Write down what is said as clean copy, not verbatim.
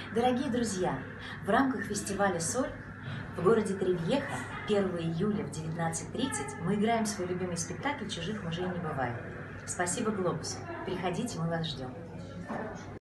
Дорогие друзья, в рамках фестиваля «Соль» в городе Тревьеха 1 июля в 19:30 мы играем свой любимый спектакль «Чужих мужей не бывает». Спасибо «Глобусу». Приходите, мы вас ждем.